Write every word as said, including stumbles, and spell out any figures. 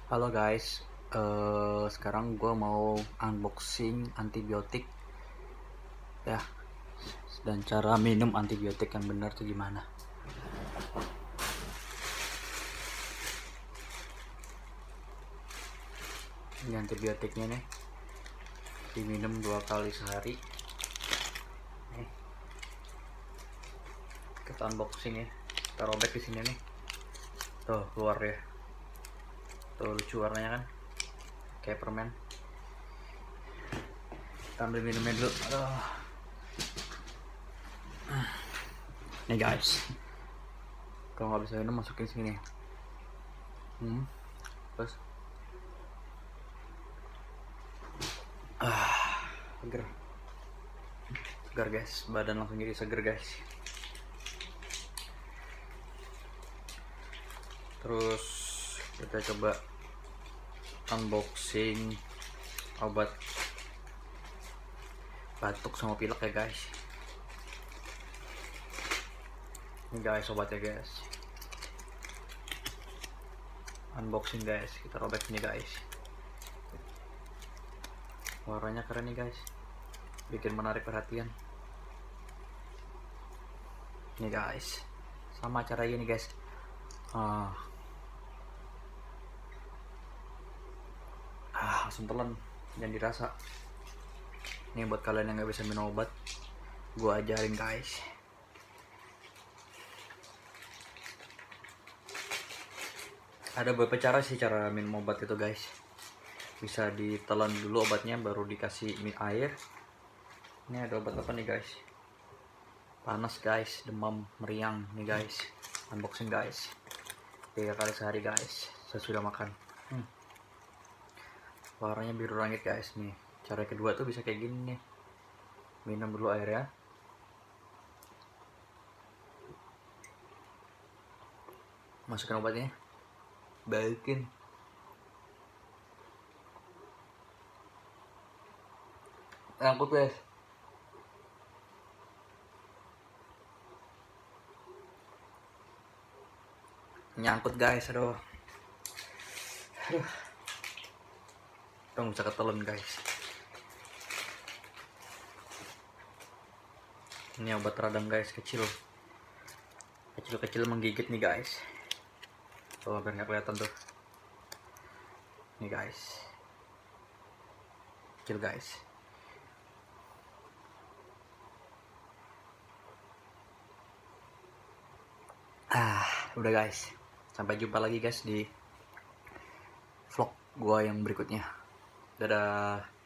Halo guys, eh sekarang gue mau unboxing antibiotik ya, dan cara minum antibiotik yang benar tuh gimana. Ini antibiotiknya nih, diminum dua kali sehari. Nih, kita unboxing ya, kita robek di sini nih. Tuh keluar ya, tuh lucu warnanya kan, kayak permen. Kita ambil minumnya dulu. Aduh. Nih guys, kalau nggak bisa minum masukin sini. Hmm, terus ah, seger, segar guys, badan langsung jadi seger guys. Terus kita coba unboxing obat batuk sama pilek ya guys. Ini guys obatnya guys, unboxing guys, kita robek ini guys. Warnanya keren nih guys, bikin menarik perhatian. Nih guys, sama cara ini guys. ah, ah langsung telan dan dirasa. Ini buat kalian yang nggak bisa minum obat, gua ajarin guys. Ada beberapa cara sih cara minum obat itu guys. Bisa ditelan dulu obatnya baru dikasih mie air. Ini ada obat apa nih guys? Panas guys, demam, meriang nih guys. Unboxing guys, tiga kali sehari guys, sesudah makan. hmm. Warnanya biru langit guys. Nih cara kedua tuh bisa kayak gini nih, minum dulu air ya. Masukkan obatnya, balikin. Angkut guys. Nyangkut guys, aduh. Aduh. Tong bisa ketelan guys. Ini obat radang guys, kecil. Kecil-kecil menggigit nih guys. Tuh biar nggak kelihatan tuh. Nih guys. Kecil guys. Ah, udah guys. Sampai jumpa lagi guys di vlog gua yang berikutnya. Dadah.